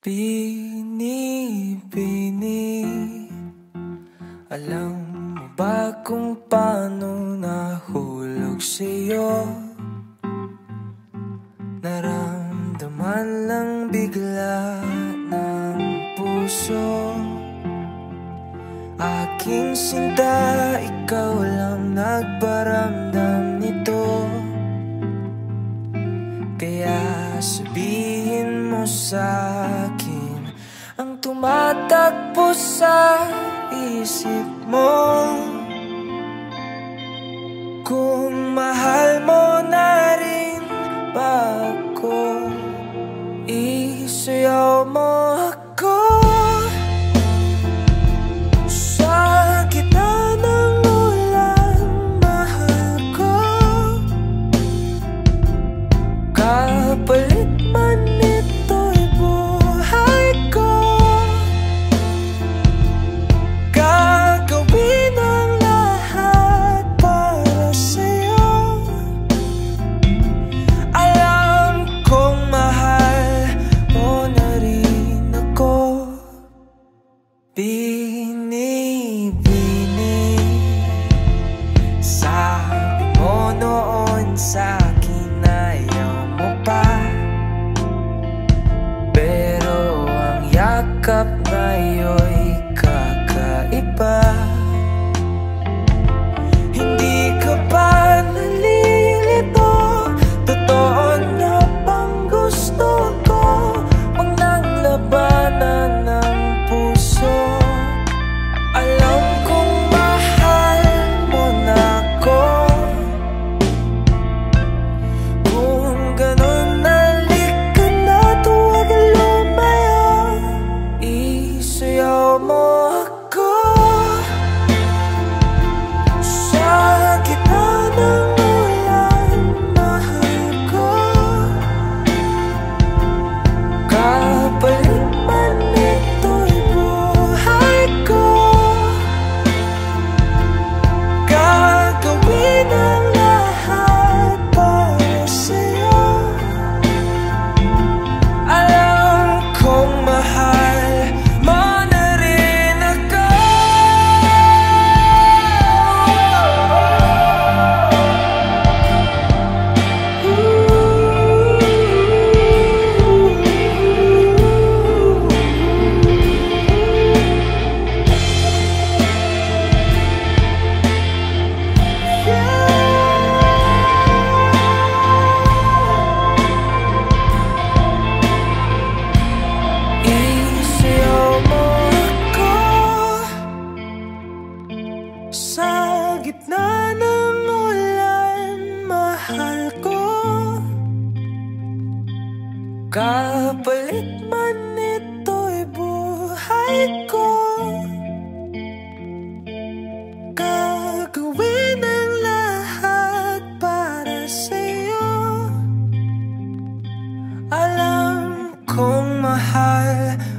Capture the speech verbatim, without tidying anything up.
Bini-bini, alam mo ba kung paano nahulog sa'yo? Naramdaman lang bigla ng puso. Aking sinta, ikaw lang nagparamdam nito. Kaya sabihin mo sa'kin ang tumatakbo sa isip mo. Kung mahal mo na rin ba ako, isayaw mo ako. Sa gitna ng ulan, mahal ko. Kapalit man ito'y buhay ko. Gagawin ang lahat para sa'yo. Alam kong mahal mo na rin ako. Bini-bini, sabi mo noon sa'kin ayaw mo pa. Pero ang yakap ngayon'y kakaiba. Hindi ka ba nalilito? Totoo na bang gusto ko? Huwag nang labanan ng puso. Alam kong mahal mo na ako. Kung ganon, halika na't huwag lumayo. Isayaw mo ako. Sa gitna ng ulan, mahal ko. Kapalit man ito'y buhay ko. Gagawin ang lahat para sa'yo. Alam kong mahal mo na rin ako. Isayaw mo ako. Sa gitna ng ulan, mahal ko. Kapalit man ito'y buhay ko. Gagawin ang lahat para sa'yo. Alam kong mahal